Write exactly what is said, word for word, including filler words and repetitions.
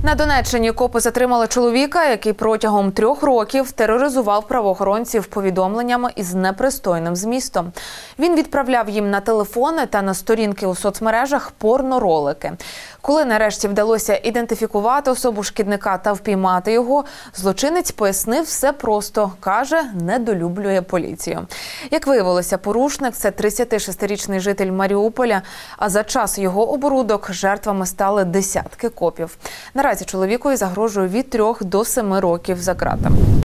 На Донеччині копи затримали чоловіка, який протягом трьох років тероризував правоохоронців повідомленнями із непристойним змістом. Він відправляв їм на телефони та на сторінки у соцмережах порноролики. Коли нарешті вдалося ідентифікувати особу шкідника та впіймати його, злочинець пояснив все просто. Каже, недолюблює поліцію. Як виявилося, порушник – це тридцятишестирічний житель Маріуполя, а за час його оборудок жертвами стали десятки копів. Наразі чоловікові загрожує від трьох до семи років за ґратами.